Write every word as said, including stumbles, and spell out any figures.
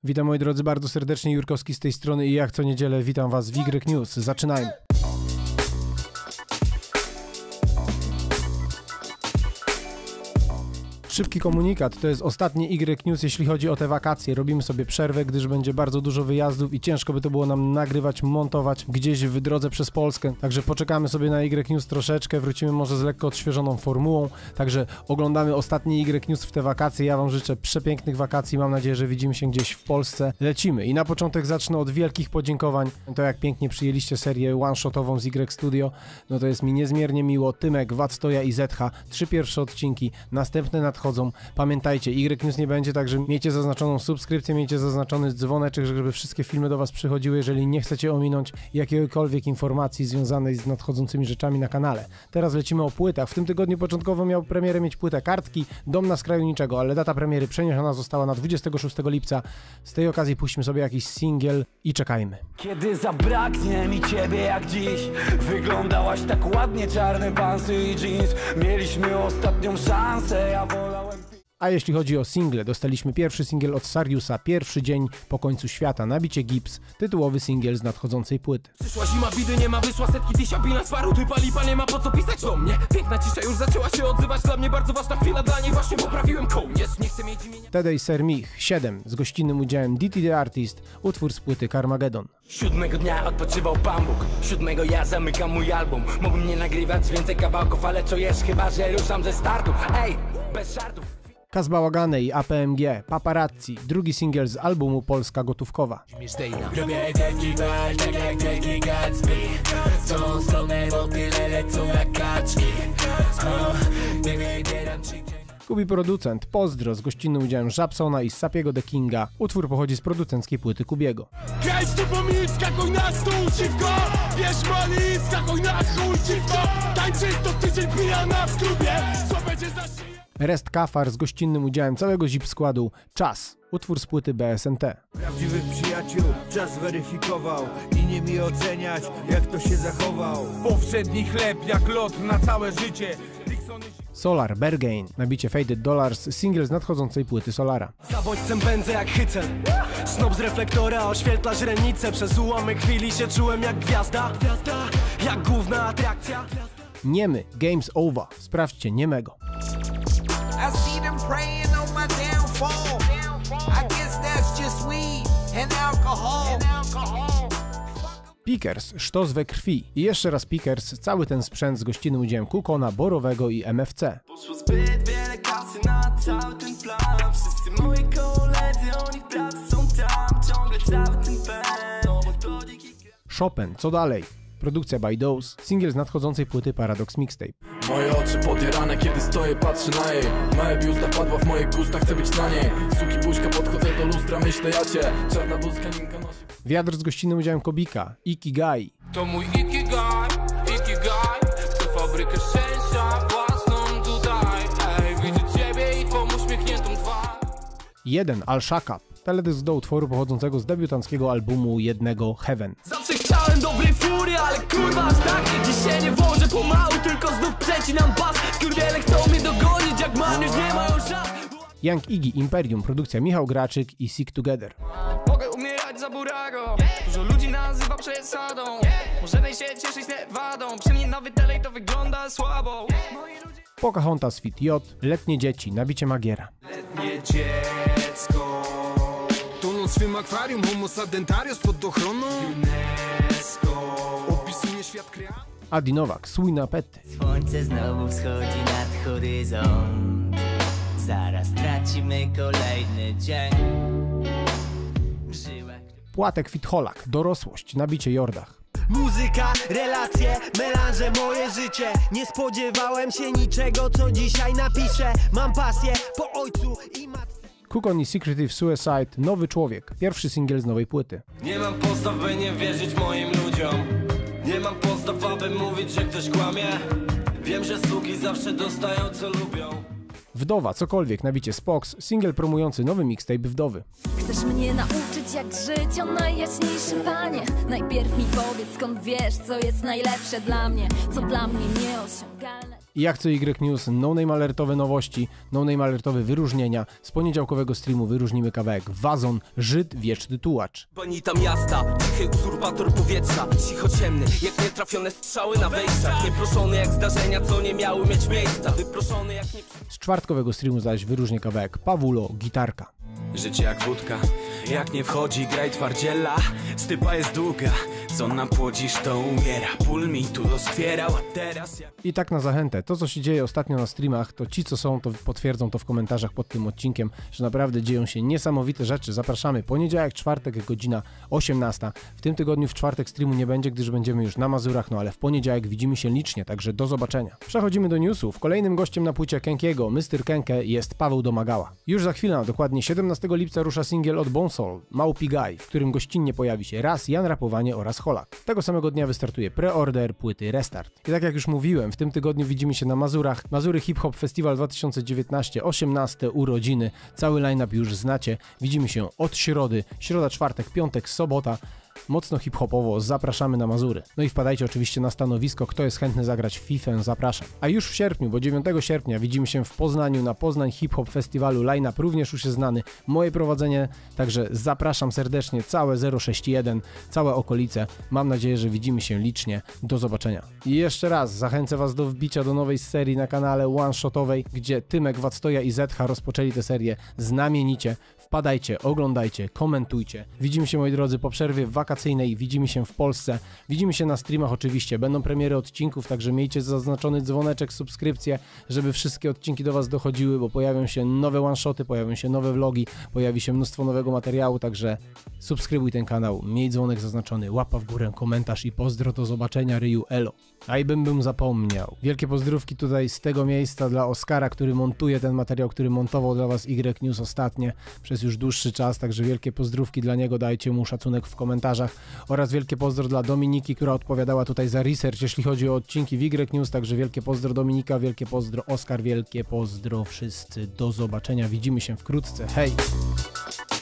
Witam moi drodzy bardzo serdecznie, Jurkowski z tej strony i jak co niedzielę witam was w Y News. Zaczynajmy! Szybki komunikat, to jest ostatni Y News, jeśli chodzi o te wakacje. Robimy sobie przerwę, gdyż będzie bardzo dużo wyjazdów i ciężko by to było nam nagrywać, montować gdzieś w drodze przez Polskę. Także poczekamy sobie na Y News troszeczkę, wrócimy może z lekko odświeżoną formułą. Także oglądamy ostatni Y News w te wakacje. Ja wam życzę przepięknych wakacji, mam nadzieję, że widzimy się gdzieś w Polsce. Lecimy i na początek zacznę od wielkich podziękowań. To jak pięknie przyjęliście serię one-shotową z Y Studio, no to jest mi niezmiernie miło. Tymek, Wactoja i Z H, trzy pierwsze odcinki, następne nadchodzą. Pamiętajcie, Y News nie będzie, także miejcie zaznaczoną subskrypcję, miejcie zaznaczony dzwoneczek, żeby wszystkie filmy do was przychodziły, jeżeli nie chcecie ominąć jakiejkolwiek informacji związanej z nadchodzącymi rzeczami na kanale. Teraz lecimy o płytach. W tym tygodniu początkowo miał premierę mieć płytę Kartki, Dom na skraju niczego, ale data premiery przeniesiona została na dwudziestego szóstego lipca. Z tej okazji puśćmy sobie jakiś singiel i czekajmy. Kiedy zabraknie mi ciebie jak dziś, wyglądałaś tak ładnie, czarne pansy i jeans. Mieliśmy ostatnią szansę, ja wolałem... A jeśli chodzi o single, dostaliśmy pierwszy singiel od Sariusa, Pierwszy dzień po końcu świata, Nabicie Gips, tytułowy singiel z nadchodzącej płyty. Przyszła zima, bidy nie ma, wyszła setki tysiąc bilans paru, ty palipa nie ma po co pisać do mnie. Piękna cisza już zaczęła się odzywać, dla mnie bardzo ważna chwila, dla niej właśnie poprawiłem kołnierz, nie chcę mieć imienia. Tedej Sermich, siedem, z gościnnym udziałem D T The Artist, utwór z płyty Carmageddon. Siódmego dnia odpoczywał Pan Bóg, siódmego ja zamykam mój album. Mógłbym nie nagrywać więcej kawałków, ale co jest, chyba że ruszam ze startu. Ej, bez żartów. Kaz Bałagany i A P M G, Paparazzi, drugi singiel z albumu Polska Gotówkowa. Robię taki bal, tak jak taki Gatsby. W tą stronę, bo tyle lecą jak kaczki. Nie wybieram ci. Kubi producent, Pozdro, z gościnnym udziałem Żabsona i Sapiego The Kinga. Utwór pochodzi z producenckiej płyty Kubiego. Kręć tu pomnic, skakuj na stół, dziwko. Bierz mali, skakuj na chuj, dziwko. Tańczy sto tydzień pijana w klubie. Co będzie za szyję? Rest Kafar z gościnnym udziałem całego zip składu Czas, utwór z płyty B S N T. Prawdziwy przyjaciół czas weryfikował i nie mi oceniać, jak to się zachował. Powszedni chleb jak lot na całe życie. Solar, Bergain, nabicie Faded Dollars, singiel z nadchodzącej płyty Solara. Za bodźcem pędzę jak hycel. Snop z reflektora oświetla źrenicę. Przez ułamek chwili się czułem jak gwiazda. Gwiazda, jak główna atrakcja. Niemy, Games Over, sprawdźcie Niemego. I see them praying on my downfall. I guess that's just weed and alcohol. Pickers, Sztos we krwi. I jeszcze raz Pickers, cały ten sprzęt z gościnnym udziałem Kukona, Borowego i M F C. Poszło zbyt wiele kasy na cały ten plan. Wszyscy moi koledzy, oni w pracy są tam. Ciągle cały ten pen. Chopin, Co dalej? Produkcja by Dose, singiel z nadchodzącej płyty Paradox Mixtape. Moje oczy podierane, kiedy stoję, patrzę na jej. Małe biusta padła w moich gustach, chcę być na niej. Suki puszka, podchodzę do lustra, myślę ja cię. Czarna bluzka, ninka nosi. Wiatr z gościnnym udziałem Kobika, Ikigai. To mój Ikigai, Ikigai. Chcę fabrykę szczęścia, własną tutaj. Ej, widzę ciebie i twą uśmiechniętą twarz. jeden Al Shakab, teledysk do utworu pochodzącego z debiutanckiego albumu Jednego Heaven. Zawsze chciałem dobrej fury, ale kurwa aż tak. Dziś się nie włożę pomału, tylko znów przecinam pas. Skurwiele chcą mnie dogonić, jak mam już nie mają szans. Young Iggy, Imperium, produkcja Michał Graczyk i Sick Together. Mogę umierać za burago. Dużo ludzi nazywa przesadą. Możemy się cieszyć newadą. Przy mnie nawet dalej to wygląda słabo. Pocahontas Fit J, Letnie dzieci, nabicie Magiera. Letnie dziecko. Tonąc w swym akwarium, homo sedentarius pod ochroną UNESCO. Opisuje świat kreacji. Adi Nowak, Sujna Pety. Słońce znowu wschodzi nad horyzont. Zaraz tracimy kolejny dzień. Żyłek. Płatek Fit Holak, Dorosłość, nabicie Jordach. Muzyka, relacje, melanże, moje życie. Nie spodziewałem się niczego, co dzisiaj napiszę. Mam pasję po ojcu i matce. Kukon i Secretive Suicide, Nowy Człowiek, pierwszy singiel z nowej płyty. Nie mam podstaw, by nie wierzyć moim ludziom. Nie mam podstaw, aby mówić, że ktoś kłamie. Wiem, że sługi zawsze dostają, co lubią. Wdowa, cokolwiek, nabicie Spox, singiel promujący nowy mixtape Wdowy. Chcesz mnie nauczyć jak żyć, o najjaśniejszy Panie. Najpierw mi powiedz, skąd wiesz, co jest najlepsze dla mnie, co dla mnie nieosiągalne. I jak co Y News, no name alertowe nowości, no name alertowe wyróżnienia. Z poniedziałkowego streamu wyróżnimy kawałek Wazon, Żyd, wieczny tułacz. Bonita miasta, cichy uzurpator powietrza, cicho ciemny, jak nietrafione strzały na wejściach. Nieproszony jak zdarzenia, co nie miały mieć miejsca. Wyproszony jak nie... Z czwartkowego streamu zaś wyróżnię kawałek Pawulo, Gitarka. Życie jak wódka, jak nie wchodzi, graj twardziela. Stypa jest długa, co nam płodzisz to umiera. Ból mi tu doskwierał, a teraz jak... I tak na zachętę, to co się dzieje ostatnio na streamach, to ci co są, to potwierdzą to w komentarzach pod tym odcinkiem, że naprawdę dzieją się niesamowite rzeczy. Zapraszamy, poniedziałek, czwartek, godzina osiemnasta. W tym tygodniu w czwartek streamu nie będzie, gdyż będziemy już na Mazurach, no ale w poniedziałek widzimy się licznie, także do zobaczenia. Przechodzimy do newsów. Kolejnym gościem na płycie Kenkiego, mister Kenke, jest Paweł Domagała. Już za chwilę, dokładnie siedemnastego lipca rusza singiel od Bonsol, Małpi Guy, w którym gościnnie pojawi się raz Jan Rapowanie oraz Holak. Tego samego dnia wystartuje preorder płyty Restart. I tak jak już mówiłem, w tym tygodniu widzimy się na Mazurach. Mazury Hip Hop Festival dwa tysiące dziewiętnaście, osiemnaste urodziny. Cały line-up już znacie. Widzimy się od środy, środa, czwartek, piątek, sobota. Mocno hip-hopowo, zapraszamy na Mazury. No i wpadajcie oczywiście na stanowisko, kto jest chętny zagrać w fifę, zapraszam. A już w sierpniu, bo dziewiątego sierpnia widzimy się w Poznaniu na Poznań Hip Hop Festiwalu, line-up również już jest znany, moje prowadzenie, także zapraszam serdecznie, całe zero sześć jeden, całe okolice. Mam nadzieję, że widzimy się licznie. Do zobaczenia. I jeszcze raz zachęcę Was do wbicia do nowej serii na kanale one-shotowej, gdzie Tymek, Wactoja i Zetha rozpoczęli tę serię znamienicie. Wpadajcie, oglądajcie, komentujcie. Widzimy się, moi drodzy, po przerwie wakacyjnej, widzimy się w Polsce, widzimy się na streamach oczywiście, będą premiery odcinków, także miejcie zaznaczony dzwoneczek, subskrypcję, żeby wszystkie odcinki do Was dochodziły, bo pojawią się nowe one-shoty, pojawią się nowe vlogi, pojawi się mnóstwo nowego materiału, także subskrybuj ten kanał, miej dzwonek zaznaczony, łapa w górę, komentarz i pozdro, do zobaczenia, ryju, elo. A i bym bym zapomniał. Wielkie pozdrówki tutaj z tego miejsca dla Oskara, który montuje ten materiał, który montował dla Was Y News ostatnie przez już dłuższy czas, także wielkie pozdrówki dla niego, dajcie mu szacunek w komentarzach oraz wielkie pozdro dla Dominiki, która odpowiadała tutaj za research, jeśli chodzi o odcinki w Y News, także wielkie pozdro Dominika, wielkie pozdro Oskar, wielkie pozdro wszyscy, do zobaczenia, widzimy się wkrótce, hej!